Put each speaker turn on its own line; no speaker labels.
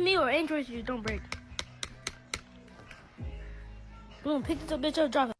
me or Android, you don't break. Boom, pick this up, bitch up, drop it.